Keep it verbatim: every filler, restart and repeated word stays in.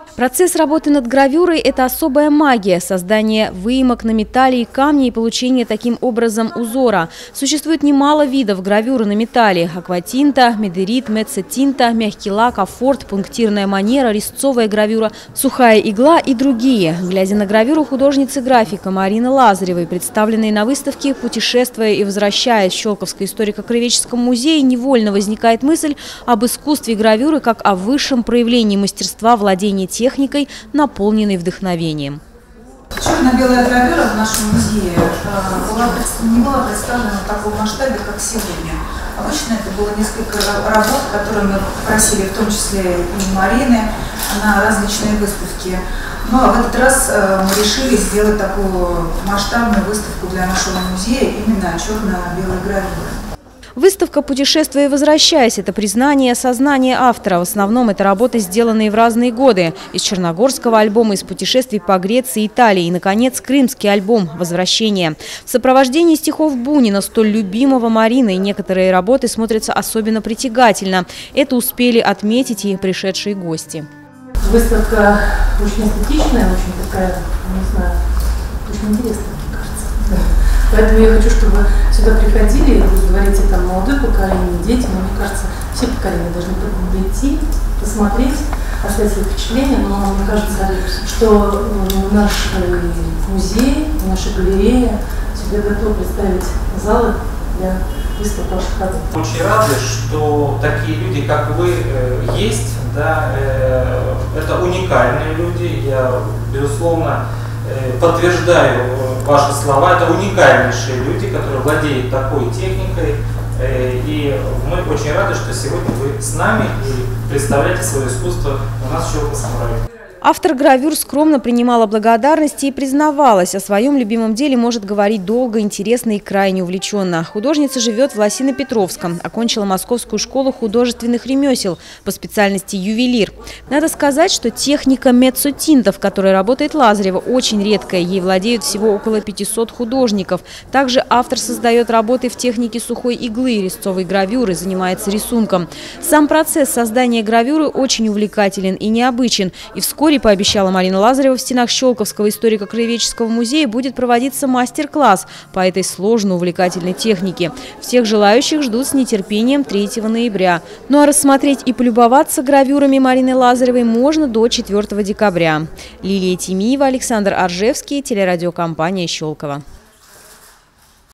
Процесс работы над гравюрой – это особая магия – создание выемок на металле и камне и получение таким образом узора. Существует немало видов гравюры на металле – акватинта, медерит, меццетинта, мягкий лак, афорт, пунктирная манера, резцовая гравюра, сухая игла и другие. Глядя на гравюру художницы графика Марины Лазаревой, представленной на выставке «Путешествуя и возвращаясь» в Щелковском историко-краеведческом музее, невольно возникает мысль об искусстве гравюры как о высшем проявлении мастерства владения техникой, техникой, наполненной вдохновением. Черно-белая гравюра в нашем музее была, не была представлена в таком масштабе, как сегодня. Обычно это было несколько работ, которые мы просили, в том числе и Марины, на различные выставки. Но в этот раз мы решили сделать такую масштабную выставку для нашего музея именно черно-белой гравюры. Выставка «Путешествуя и возвращаясь» – это признание и осознание автора. В основном это работы, сделанные в разные годы. Из черногорского альбома, из путешествий по Греции и Италии. И, наконец, крымский альбом «Возвращение». В сопровождении стихов Бунина, столь любимого Мариной, некоторые работы смотрятся особенно притягательно. Это успели отметить и пришедшие гости. Выставка очень эстетичная, очень такая, не знаю, очень интересная, мне кажется. Поэтому я хочу, чтобы сюда приходили, вы говорите, там, молодое поколение, дети, но мне кажется, все поколения должны прийти, посмотреть, оставить свои впечатления, но мне кажется, что наш музей, наша галерея всегда готовы представить залы для выставок ваших работ. Очень рады, что такие люди, как вы, есть, да, это уникальные люди, я, безусловно, подтверждаю ваши слова, это уникальнейшие люди, которые владеют такой техникой, и мы очень рады, что сегодня вы с нами и представляете свое искусство у нас в Щелковском районе. Автор гравюр скромно принимала благодарности и признавалась. О своем любимом деле может говорить долго, интересно и крайне увлеченно. Художница живет в Лосино-Петровском. Окончила Московскую школу художественных ремесел по специальности ювелир. Надо сказать, что техника меццетинта, в которой работает Лазарева, очень редкая. Ей владеют всего около пятисот художников. Также автор создает работы в технике сухой иглы и резцовой гравюры, занимается рисунком. Сам процесс создания гравюры очень увлекателен и необычен. И вскоре, пообещала Марина Лазарева, в стенах Щелковского историко-краеведческого музея будет проводиться мастер-класс по этой сложной увлекательной технике. Всех желающих ждут с нетерпением третьего ноября. Ну а рассмотреть и полюбоваться гравюрами Марины Лазаревой можно до четвёртого декабря. Лилия Тимиева, Александр Аржевский, телерадиокомпания «Щелково».